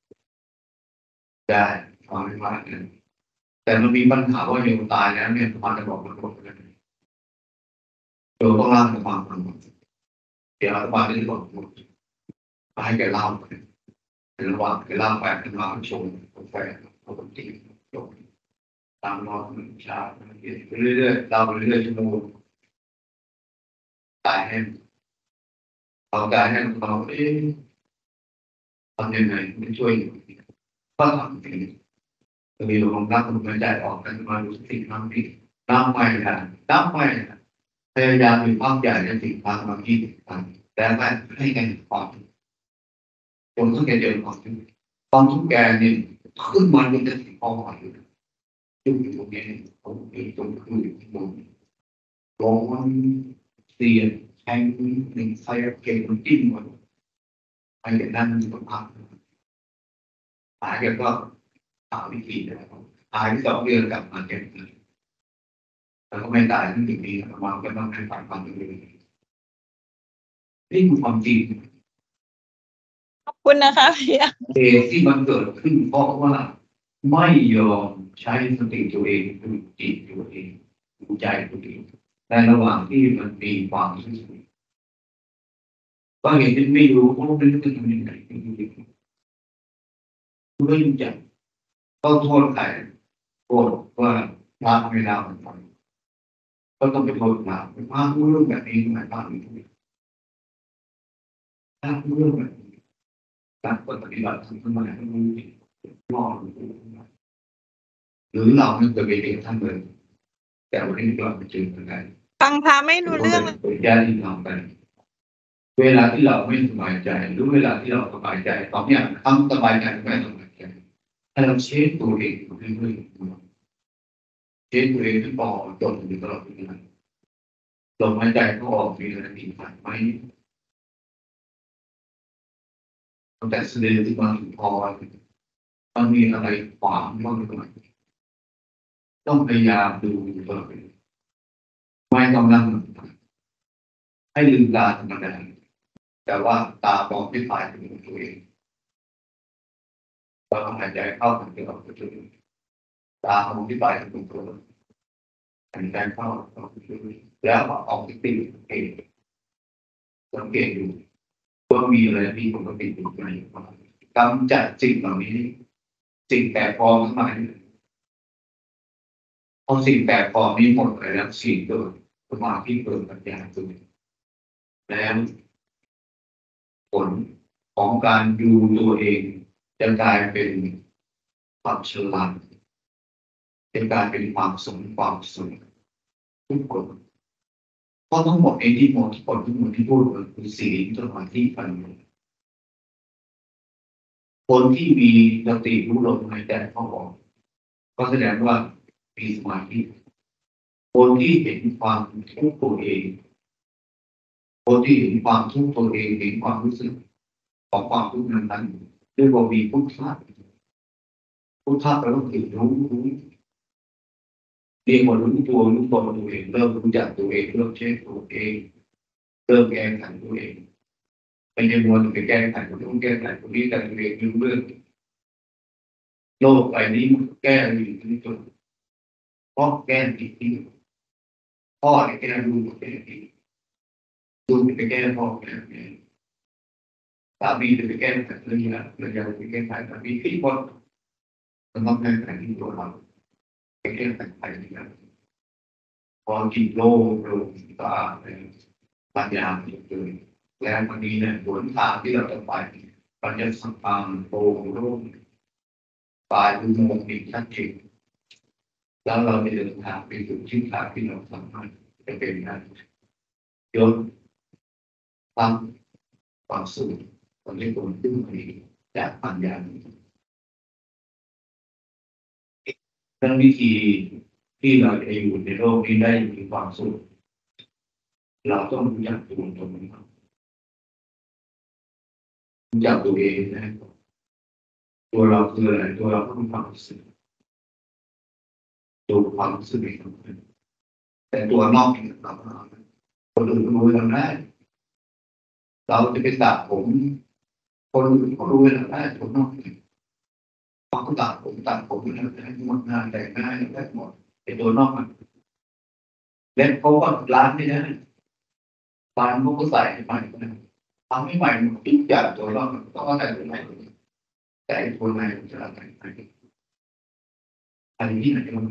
ได้ฟังไม่ว่าเนี่ยแต่มันมีปัญหาว่าโยมตายแล้วเนี่ยมันจะบอกมันหมดเลยโยมต้องเล่าให้ฟังเดี๋ยวอาจารย์จะบอกหมดให้แกเล่าไประหว่างแกเล่าไปเป็นมาชมกาแฟปกติจบตามรอบชาเรื่อยๆเราเรื่อยๆชั่วโมงตายให้เราตายให้เราทำยังไงไม่ช่วยก็ทำเองมีลมรับลมหายใจออกกันมาดูสิ่งนั้นที่น้ำไม่ได้พยายามมีความใหญ่ในสิ่งทางบางที่ต่างแต่ไม่ให้กันความจนต้องแกเจอความทุกข์แกเนี่ยขึ้นมาเป็นจะสิ่งพออยู่อยู่ตรงนี้ตรงนี้ตรงคือตรงร้อนเสียดแทงหนึ่งไฟเก่งมันจิ้มหมดไปอย่างนั้นตรงพักหายก็หาวิธีนะครับหาย2 เดือนกลับมาเก็บเงินแล้วก็ไม่ตายทั้ง1 ปีประมาณก็ต้องให้ฟังเลยนี่คือความจริงขอบคุณนะคะพี่เหตุที่มันเกิดขึ้นเพราะว่าไม่ยอมใช้สติตัวเองดูจิตตัวเองดูใจตัวเองในระหว่างที่มันมีความรู้สึกก็เห็นที่ไม่รู้ว่าเป็นเรื่องยังไงไม่รู้จักต้องโทษใครโทษว่าพระไม่เล่าให้ฟังก็ต้องไปโทษมาว่ารู้เรื่องแบบนี้หมายความว่าถ้ารู้เรื่องแบบนี้การปฏิบัติทำขึ้นมาให้รู้มองหรือเราไม่เคยไปเรียนท่านเลยแต่วันนี้เราไปเจอกันได้ฟังพระไม่รู้เรื่องเลยเป็นญาติที่ทำกันเวลาที่เราไม่สบายใจหรือเวลาที่เราสบายใจตอนนี้ทำสบายใจไม่สบายใจให้เราเช็คตัวเองเรื่อยๆเช็คตัวเองที่ปอดจนอยู่ตลอดเวลาลมหายใจเข้าออกมีอะไรติดขัดไหมตั้งแต่สะดือที่มาถึงคอมันมีอะไรขวางบ้างไหมต้องพยายามดูตลอดเวลาไม่ต้องนั่งให้ลืมตาธรรมดาแต่ว่าตามองที่ปลายจมูกตัวเองเราหายใจเข้าหายใจออกตัวเองตามองที่ปลายจมูกตัวเองหายใจเข้าออกตัวเองแล้วออกที่ตีเองสังเกตอยู่ว่ามีอะไรที่ปกติอยู่ไหมกำจัดสิ่งเหล่านี้สิ่งแปลกปลอมทั้งหลายพอสิ่งแปลกปลอมนี้หมดไปแล้วสิ่งเกิดสมาธิเกิดปัญญาเกิดแล้วผลของการดูตัวเองจะกลายเป็นความฉลาดจะกลายเป็นความสมความสุขทุกคนเพราะทั้งหมดเองที่หมดทุกคนทั้งหมดที่พูดคือศีลสมาธิปัญญาคนที่มีสติรู้ลมหายใจเข้าออกก็แสดงว่ามีสมาธิคนที่เห็นความทุกข์ตัวเองคนที่เห็นความทุกข์ตัวเองเห็นความรู้สึกของความทุกข์นั้นเรียกว่ามีพุทธะพุทธะแปลว่าคือรู้เรียกว่ารู้ตัวรู้ตนตัวเองเริ่มรู้จักตัวเองเริ่มเช็คตัวเองเริ่มแก้ไขตัวเองไม่ใช่มัวแต่ไปแก้ไขคนนู้นแก้ไขคนนี้แต่ตัวเองรู้เรื่องโลกใบนี้มันแก้อยู่ที่ตัวเพราะแก้ผิดที่พ่อแก้ลูกแก้ผิดลูกไปแก้พ่อแก้แม่สามีจะไปแก้ไขภรรยาไปแก้ไขสามีที่คนมันต้องแก้ไขที่ตัวเราไปแก้ไขไปที่นั่นพอจิตโลกตาปัญญาเกิดแล้ววันนี้เนี่ยหนทางที่เราจะไปปัญญาสัมพันธ์โปร่งโล่งปลายอุโมงค์อีกชัดเจนแล้วเราจะเดินทางไปสู่ทิศทางที่เราสามารถจะเป็นได้ยศความสุขตอนนี้ผมขึ้นมาจากปัญญาทั้งวิธีที่เราจะอยู่ในโลกนี้ได้มีความสุขเราต้องรู้จักตัวตนนี้รู้จักตัวเองนะตัวเราคืออะไรตัวเราต้องมีความรู้สึกตัวความรู้สึกสำคัญแต่ตัวนอกเนี่ยเราคนอื่นรู้เราได้เราจะไปตัดผมคนอื่นเขารู้เราได้คนนอกเขาตัดผมแล้วได้หมดงานแต่งงานได้หมดไอ้ตัวนอกมันเล็บเขาก็ล้างไม่ได้ปานเขาก็ใส่ใหม่ทำให้ใหม่ทุกอย่างตัวนอกต้องใส่ตัวใหม่แต่ตัวในมันจะอะไรอันนี้นะที่มัน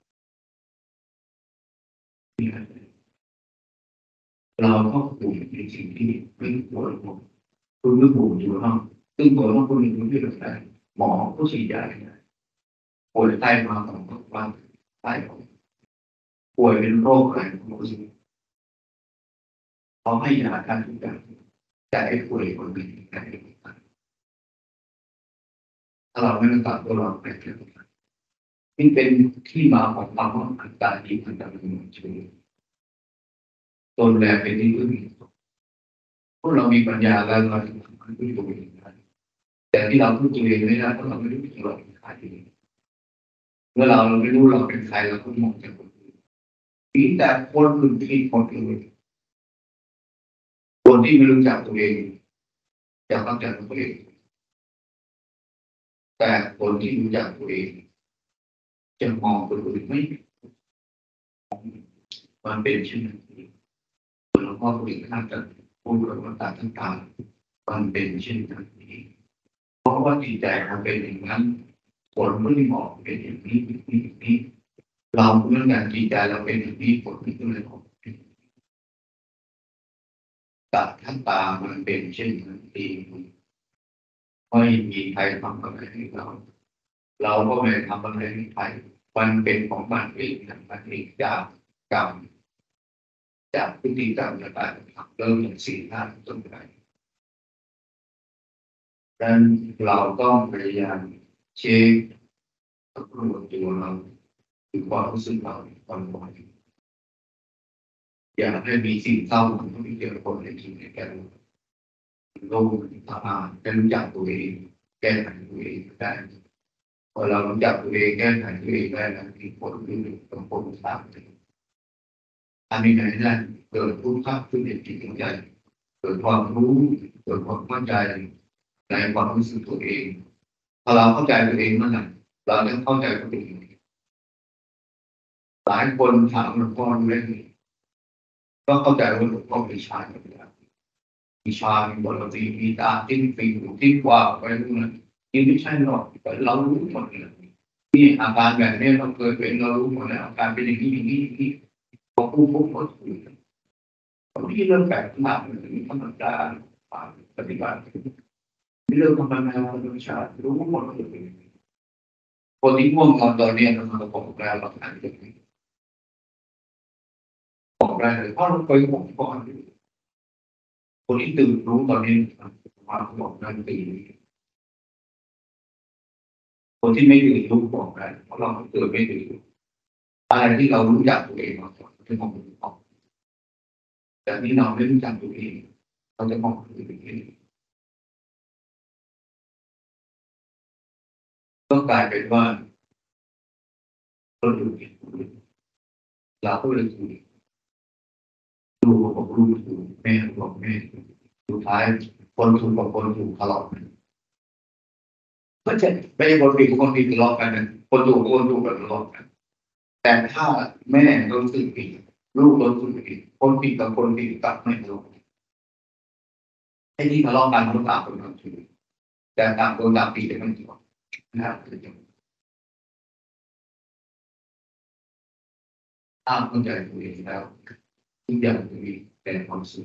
เราก็ปลูกในสิ่งที่ไม่ควรปลูกคุณไม่ปลูกอยู่ห้องซึ่งตัวนอกคนหนึ่งไม่ได้ได้หมอก็ฉีดยาป่วยไตมาของบ้านไตของป่วยเป็นโรคอะไรของคุณเขาให้ยาการทุกอย่างแต่ไอ้ป่วยคนหนึ่งแต่ถ้าเราไม่รักษาตัวเราไปเกิดนี่เป็นที่มาของความว่าอัตตาดีอัตตาเป็นชื่อตนแลเป็นที่พึ่งพวกเรามีปัญญาแล้วเราถึงพึ่งตัวเองได้แต่ที่เราพึ่งตัวเองไม่ได้เพราะเราไม่รู้ตัวเราเป็นใครเมื่อเราไม่รู้เราเป็นใครเราก็มองจากคนอื่นมีแต่คนอื่นที่คนอื่นคนที่ไม่รู้จักตัวเองอยากรู้จักตัวเองแต่คนที่รู้จักตัวเองจะมองคนอื่นไม่มันเป็นเช่นนั้นหลวงพ่อพูดท่านจะพูดเรื่องต่างๆมันเป็นเช่นนั้นเพราะว่าจิตใจเราเป็นอย่างนั้นผลไม่เหมาะเป็นอย่างนี้เราเมื่อการจิตใจเราเป็นอย่างนี้ผลที่เลยออกตัดขั้นตามันเป็นเช่นนั้นเองไม่มีใครทำอะไรให้เราก็ไม่ทำอะไรให้ใครมันเป็นของมันเองนะมันเองจากกรรมจากพฤติกรรมต่างๆเริ่มจากสี่ห้าต้นไปดังนั้นเราต้องพยายามเช็คกับตัวเราคือความรู้สึกเราความบ่อยอย่าให้มีสิ่งเศร้ามันต้องมีเจอคนในทีในแก่โลกสามารถจะรู้จักตัวเองแก้ไขตัวเองได้พอเรารู้จักตัวเองแก้ไขตัวเองได้แล้วมีผลที่ต้องผลตามอันนี้ไหนนั่นเกิดทุกข์ขึ้นในจิตใจเกิดความรู้เกิดความเข้าใจในความรู้สึกตัวเองพอเราเข้าใจตัวเองเมื่อไหร่เราจะเข้าใจตัวเองหลายคนถามหลวงพ่อเรื่องนี้ก็เข้าใจว่าหลวงพ่อมีฌานแล้วมีฌานมีบารมีมีตาทิ้งปีหูทิ้งกว่าไปนู่นนั่นนี่ไม่ใช่หรอกแต่เรารู้หมดเลยนี่อาการแบบนี้เราเคยเป็นเรารู้หมดแล้วอาการเป็นอย่างนี้อย่างนี้อย่างนี้พอพูดปุ๊บก็ถูกตอนที่เริ่มแปลกมากมันธรรมดาปฏิบัติเรื่องธรรมดาธรรมชาติรู้หมดเลยคนที่ง่วงนอนตอนนี้เราบอกแล้วเราอ่านตรงนี้บอกได้เลยเพราะเราเคยบอกก่อนคนที่ตื่นรู้ตอนนี้มาบอกได้ตื่นคนที่ไม่ตื่นรู้บอกได้เพราะเราตื่นไม่ตื่นอะไรที่เรารู้จักตัวเองมาก่อนที่มองออกแต่นี้เราไม่รู้จักตัวเองเราจะมองตัวเองก็กลายเป็นว่าเราดูเราก็เลยถูกดูบอกรู้ถูกแม่บอกแม่สุดท้ายคนถูกกับคนถูกทะเลาะกันไม่ใช่ไม่ใช่คนผิดกับคนผิดทะเลาะกันนะคนถูกกับคนถูกกันทะเลาะกันแต่ถ้าแม่รู้สึกผิดลูกรู้สึกผิดคนผิดกับคนผิดกลับไม่ทะเลาะไอ้ที่ทะเลาะกันมันต่างคนต่างผิดแต่ต่างคนต่างผิดแต่ไม่จบนะครับถ้าเข้าใจตัวเองแล้วทุกอย่างจะมีแต่ความสุข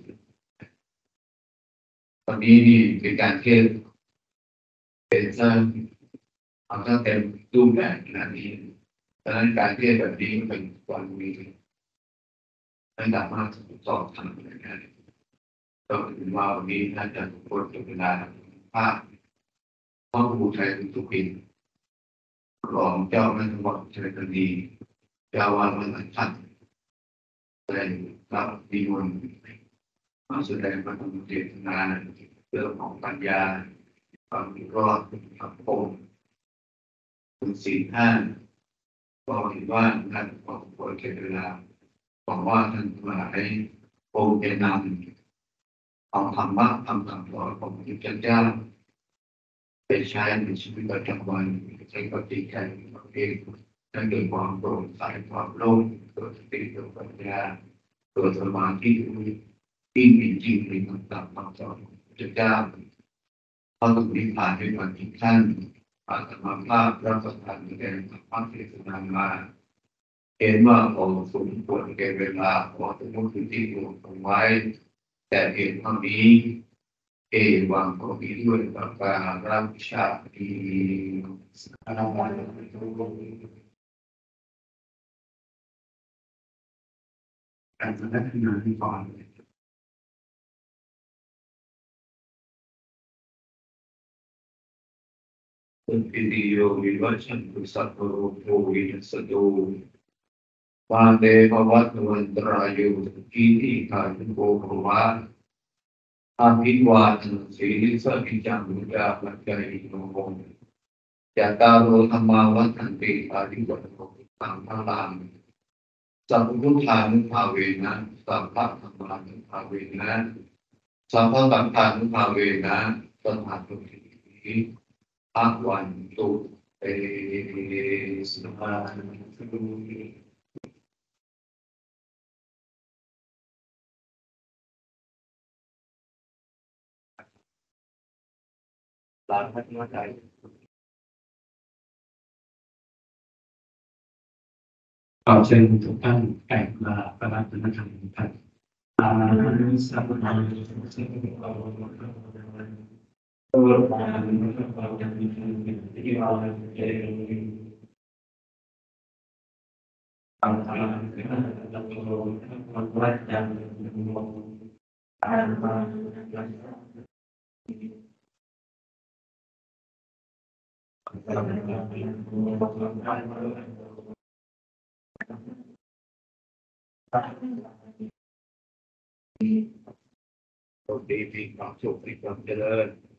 ตอนนี้นี่เป็นการเทศเป็นสร้างเอาถ้าเต็มรูปแบบขนาดนี้ดังนั้นการเทศแบบนี้เป็นความมีระดับมากสอบทำอะไรได้ก็ถือว่าวันนี้น่าจะทุกคนจะเวลาภาพข้อมูลไทยทุกปีรองเจ้าหน้าที่วัดเชยคดีเจ้าวาดวัดหลายท่านแสดงรับดีมนมาแสดงพระธรรมเทศนาเรื่องของปัญญาความรอดสังคมคุณศีลห้าก็เห็นว่าท่านของโปรดเวลาบอกว่าท่านหลายองค์จะนำเอาธรรมะคำสั่งสอนของพระพุทธเจ้าไปใช้ในชีวิตประจำวันใช้ปฏิใจของเองนั่นเกิดความโปร่งใสความโล่งเกิดสติเกิดปัญญาเกิดสมาธิที่มีจริงในคำสั่งคำสอนของพระพุทธเจ้าพอถึงนิพพานด้วยกันอีกขั้นอาตมาภาพรับประทานแสดงธรรมะเทศนามาเห็นว่าพอสมควรแก่เวลาพอสมควรที่รวมไว้แต่เห็นเท่านี้เอวังก็มีด้วยประการัชาติการแสดงงานที่ก่อนคุณพิธิโยวิวัชชันตุสัพพโรโควินัสตุวาเตภวัตวันตรายโยกิริกายุโกภวะอาภิวาทนาสีลิสกิจังมุจาปัจจัยโนโมจัตตารโอธรรมาวัฏันติอาริวัตโกตังพลังสัพพุทธานุภาเวนะสัพพะธรรมานุภาเวนะสัพพะสังฆานุภาเวนะสัทธาตุถิอาวันตุเตสมาธุลาพัฒนาใจขอเชิญทุกท่านแก่ลาพระรัตนตรัยครับอาสัมมาสัมพุทธัสสะโอปันนภะคะวะติวาเตปังคังคะโตภะคะวะตังโมอะระหะโชคดีมีความสุขมีความเจริญ